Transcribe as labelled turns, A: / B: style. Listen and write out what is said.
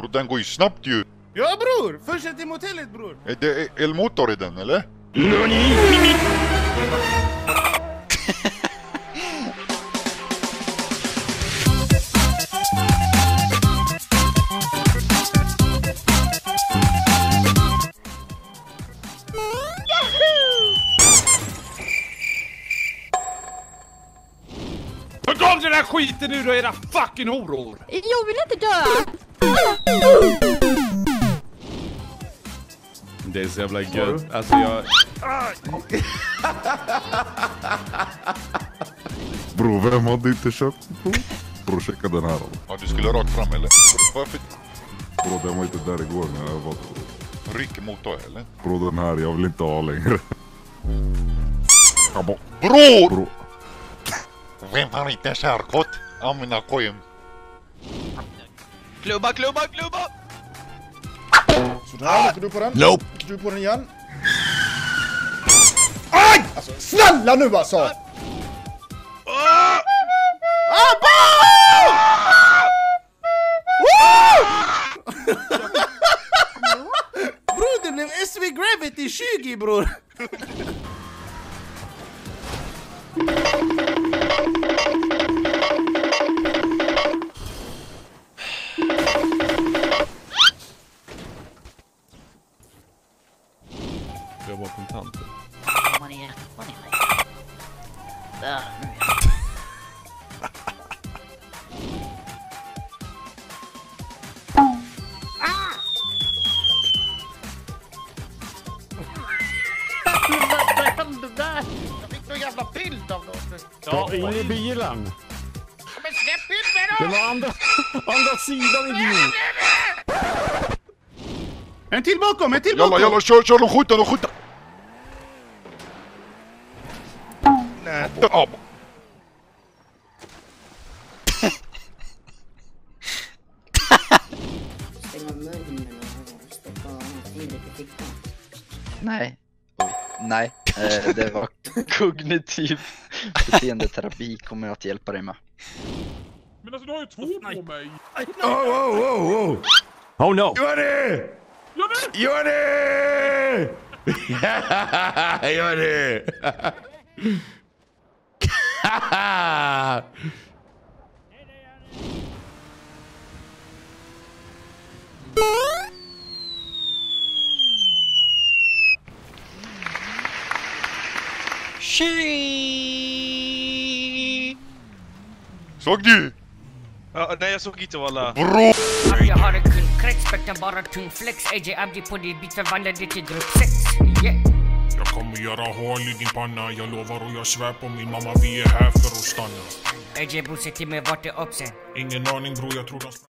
A: Bro, den går ju snabbt ju.
B: Ja bror, först till motellet bror.
A: Är det elmotor i den eller?
C: NANI?!
D: Ta igång den här skiten nu då, era fucking horor!
E: Jag vill inte dö!
D: Det är så jävla gött. Alltså jag...
F: Bro, vem hade inte köpt? Bro, checka den här.
A: Ja, du skulle rakt fram eller? Varför?
F: Bro, den var inte där igår när jag var.
A: Ryck motor eller?
F: Bro, den här, jag vill inte ha längre.
A: Bror!
F: Bro.
A: Vem har inte körkort? Amina kojem.
C: Klubba!
B: Sådär, åker du på den?
C: Nope.
B: Åker du på den igen? Aj! Alltså, snälla nu alltså! Bror, det blev SV Gravity 20 bror!
D: Jag var kontant.
E: Man är där, nu
B: Jag fick någon jävla bild av något.
G: Ta in i bilen.
B: Men släpp ut mig då!
G: Det var andra sidan idiot.
B: En till bakom, en till bakom!
A: Jalla, kör, de skjuter!
B: Nej.
A: Ja.
H: Stänga munnen och stoppa fingret i fickan.
C: Nej. Nej, det var kognitiv beteendeterapi kommer jag att hjälpa dig med.
D: Men alltså du har ju två på mig!
G: Oh no!
F: Gör det! Gör det! Gör det!
A: Såg du?
I: Ja, nej jag såg inte walla.
A: Bror!
J: Jag har en kund, kräkspekten bara tung flex. AJ Abdi på din bit förvandlade till grupp 6. Yeah.
K: Jag kommer göra hål i din panna. Jag lovar och jag svär på min mamma. Vi är här för att stanna.
J: AJ bror, se till mig vart det är upp sen.
K: Ingen aning bror, jag tror de...